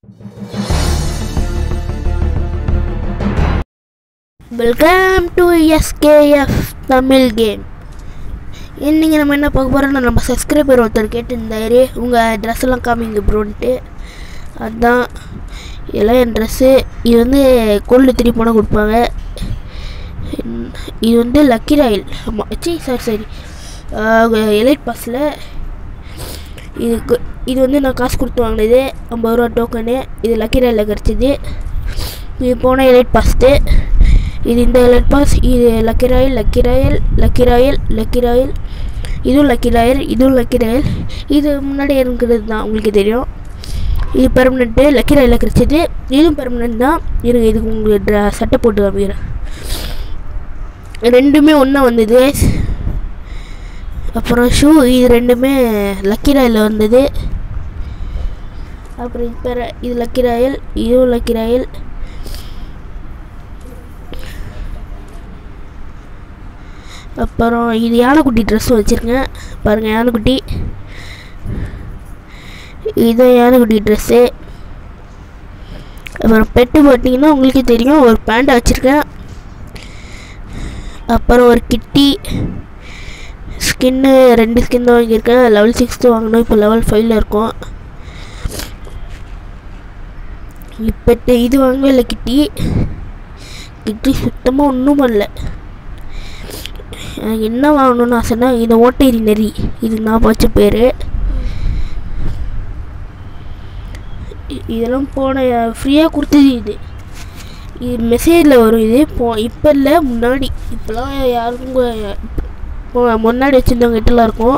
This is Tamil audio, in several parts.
Welcome to SKF Tamil game. இன்னைக்கு நம்ம என்ன பார்க்க போகிறோம்னா, நம்ம சப்ஸ்கிரைபர் ஒருத்தர் கேட்டிருந்தாரு உங்கள் ட்ரெஸ் எல்லாம் காமிங்க ப்ரோன்ட்டு. அதுதான் இதெல்லாம் என் ட்ரெஸ்ஸு. இது வந்து கோல்டு 3 பணம் கொடுப்பாங்க. இது வந்து லக்கி ராயல். ஆமாம் சரி எலைட் பாஸில் இது வந்து நான் காசு கொடுத்து வாங்கினது 50 ரூபா டோக்கனு. இது லக்கி ராயலில் கிடச்சிது. இது போன எலைட் பாஸ்ட்டு. இது இந்த எலைட் பாஸ். இது லக்கி ராயல் இதுவும் லக்கி ராயல். இது முன்னாடி இருக்கிறது தான் உங்களுக்கு தெரியும். இது பெர்மனெண்ட்டு லக்கி ராயலில் கிடச்சிது. இதுவும் பெர்மனெண்ட் தான். இருங்க இதுக்கு உங்களுக்கு சட்டை போட்டு காமிக்கிறேன். ரெண்டுமே ஒன்றா வந்தது. அப்புறம் ஷூ இது ரெண்டுமே லக்கி ராயலில் வந்தது. அப்புறம் இது லக்கி ராயல், இதுவும் லக்கி ராயல். அப்புறம் இது யானைக்குட்டி ட்ரெஸ்ஸும் வச்சுருக்கேன் பாருங்கள். யானைக்குட்டி, இதுதான் யானைக்குட்டி ட்ரெஸ்ஸு. அப்புறம் பெட்டு பார்த்தீங்கன்னா உங்களுக்கே தெரியும், ஒரு பேண்டை வச்சுருக்கேன். அப்புறம் ஒரு கிட்டி ஸ்கின்னு, 2 ஸ்கின் தான் வாங்கியிருக்கேன். லெவல் 6 வாங்கணும், இப்போ லெவல் 5ல் இருக்கும். பெட்டு இது வாங்கவே இல்லை. கிட்டி சுத்தமாக ஒன்றும் பண்ணல. எனக்கு என்ன வாங்கணும்னு ஆசைன்னா இந்த ஓட்டேரி நெறி, இது நான் வச்ச பேர். இதெல்லாம் போன ஃப்ரீயாக கொடுத்தது. இது மெசேஜில் வரும். இது இப்போ இல்லை, முன்னாடி. இப்போலாம் யாருக்கும் முன்னாடி வச்சுருந்தவங்க கிட்டலாம் இருக்கும்.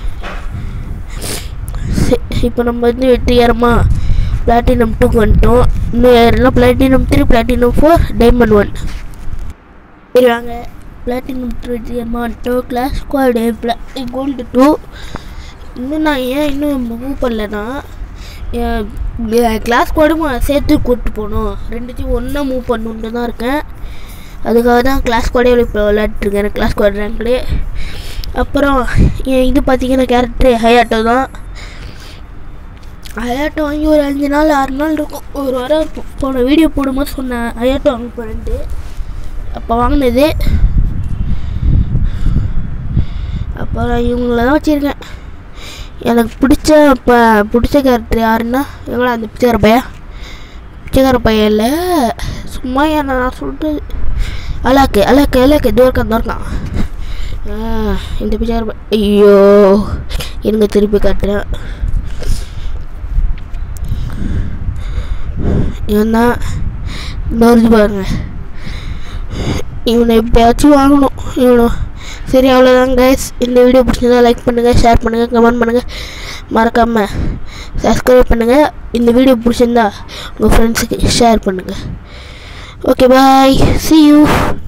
இப்போ நம்ம வந்து வெற்றிகரமாக பிளாட்டினம் 2 வந்துட்டோம். இன்னும் யாரெல்லாம் பிளாட்டினம் 3, பிளாட்டினம் 4, டைமண்ட் 1 இருவாங்க. பிளாட்டினம் 3 வெற்றிகரமாக வந்துட்டோம். Class squad gold 2. இன்னும் நான் இன்னும் மூவ் பண்ணலன்னா கிளாஸ் ஸ்குவாடும் சேர்த்து கூப்பிட்டு போகணும். ரெண்டுத்தையும் ஒன்றா மூவ் பண்ணணுன்ட்டு தான் இருக்கேன். அதுக்காக தான் கிளாஸ் ஸ்குவாடே இப்போ விளையாட்டுருக்கேன். எனக்கு கிளாஸ் ஸ்குவாட் ரேங்க்லேயே. அப்புறம் இது பார்த்தீங்கன்னா கேரக்டர் ஹயாட்டோ தான். ஹயாட்டோ வாங்கி ஒரு 5 நாள் 6 நாள் இருக்கும். ஒரு வாரம் போன வீடியோ போடும்போது சொன்னேன் ஹயாட்டோ வாங்க போகிறேன்ட்டு. அப்போ வாங்கினது. அப்புறம் இவங்கள தான் வச்சுருக்கேன். எனக்கு பிடிச்ச கேரக்டர் யாருன்னா எங்களா அந்த பிச்சைக்கார பையன் இல்லை, சும்மா நான் சொல்கிறது அலாக்கு தோர்க்கான். இந்த பிச்சைக்கார பையன். ஐயோ இருங்க திருப்பி காட்டுறேன். இவன் தான் நோர்ஜி பாருங்க. இவனை எப்படியாச்சும் வாங்கணும் இவனும். சரி அவ்வளோதான் கைஸ். இந்த வீடியோ பிடிச்சிருந்தா லைக் பண்ணுங்கள், ஷேர் பண்ணுங்கள், கமெண்ட் பண்ணுங்கள், மறக்காமல் சப்ஸ்கிரைப் பண்ணுங்கள். இந்த வீடியோ பிடிச்சிருந்தா உங்கள் ஃப்ரெண்ட்ஸுக்கு ஷேர் பண்ணுங்கள். Okay bye, see you.